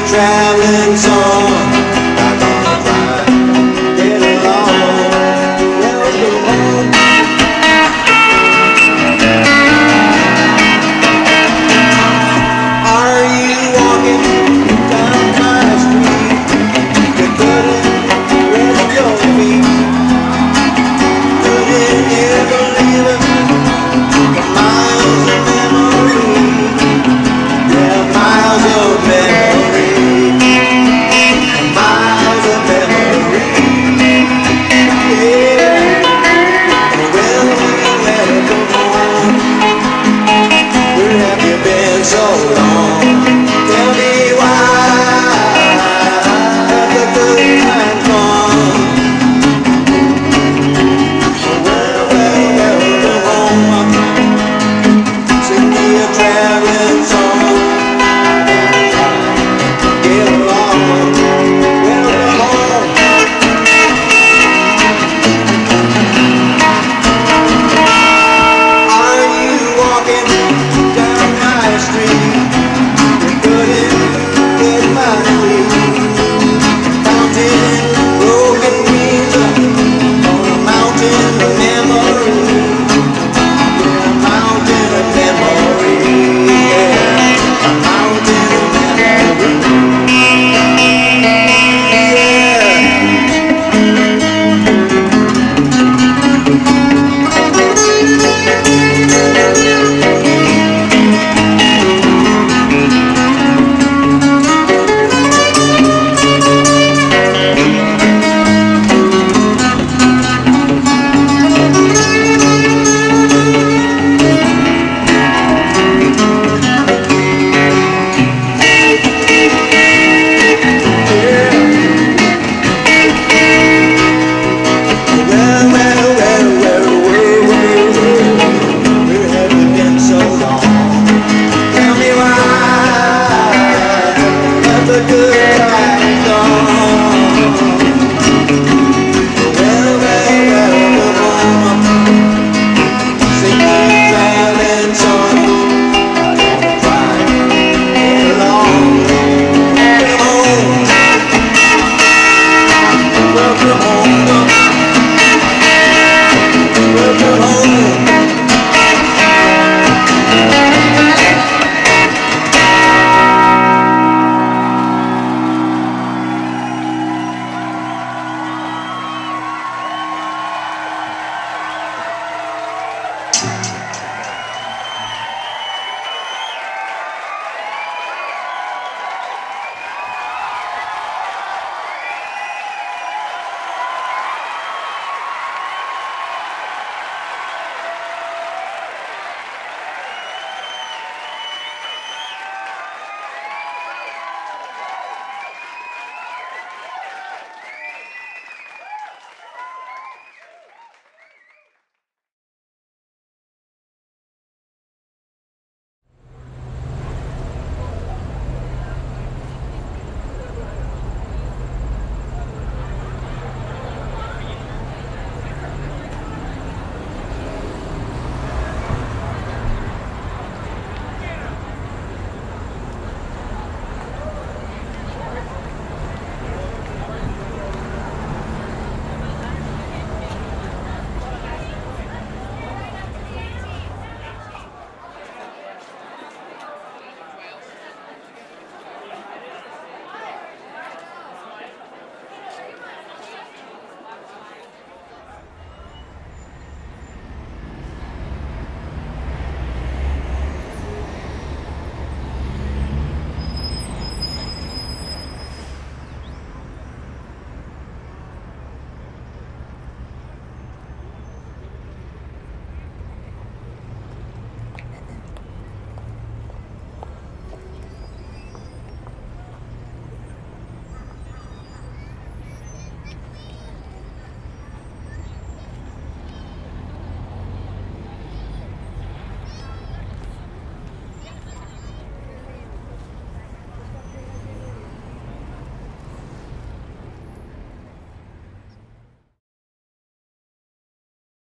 traveling song. Not gonna try, get along. Well, go home. Are you walking down my street? You couldn't rest your feet. Couldn't hear the living. Miles of memory. Yeah, miles of memory. Miles of memory. Yeah. Well, welcome home. Where have you been so long? Tell me why have the good times gone? Well, welcome home. Sing me a traveling song. Get along. Welcome home. Are you walking down my street? You couldn't get my feet. Counting broken wings on a mountain of memory. Yeah, a mountain of memory. Yeah, a mountain of memory. Where have you been so long? Tell me why have the good